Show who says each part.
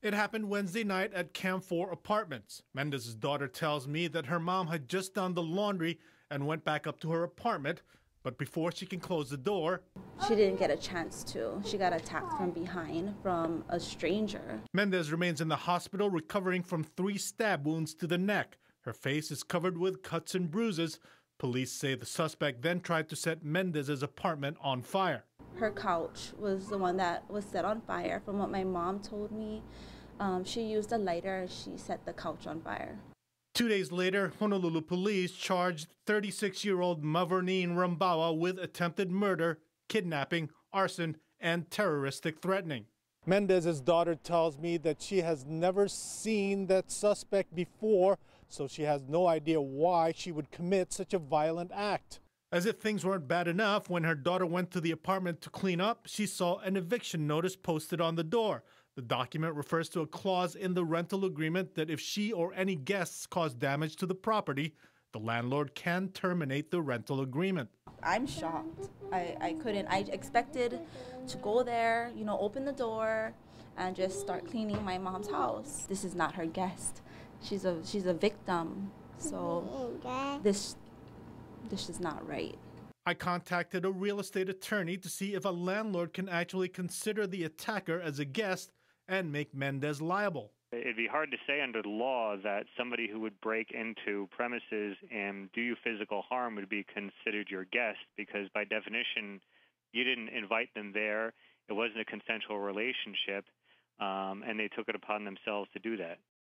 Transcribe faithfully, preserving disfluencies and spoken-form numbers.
Speaker 1: It happened Wednesday night at Camp four Apartments. Mendez's daughter tells me that her mom had just done the laundry and went back up to her apartment, but before she can close the door,
Speaker 2: she didn't get a chance to. She got attacked from behind from a stranger.
Speaker 1: Mendez remains in the hospital recovering from three stab wounds to the neck. Her face is covered with cuts and bruises. Police say the suspect then tried to set Mendez's apartment on fire.
Speaker 2: Her couch was the one that was set on fire. From what my mom told me, um, she used a lighter and she set the couch on fire.
Speaker 1: Two days later, Honolulu police charged thirty-six-year-old Mavernine Rambawa with attempted murder, kidnapping, arson, and terroristic threatening. Mendez's daughter tells me that she has never seen that suspect before, so she has no idea why she would commit such a violent act. As if things weren't bad enough, when her daughter went to the apartment to clean up, she saw an eviction notice posted on the door. The document refers to a clause in the rental agreement that if she or any guests cause damage to the property, the landlord can terminate the rental agreement.
Speaker 2: I'm shocked. I, I couldn't. I expected to go there, you know, open the door and just start cleaning my mom's house. This is not her guest. She's a she's a victim. So this this is not right.
Speaker 1: I contacted a real estate attorney to see if a landlord can actually consider the attacker as a guest and make Mendez liable.
Speaker 3: It'd be hard to say under the law that somebody who would break into premises and do you physical harm would be considered your guest, because by definition, you didn't invite them there. It wasn't a consensual relationship, um, and they took it upon themselves to do that.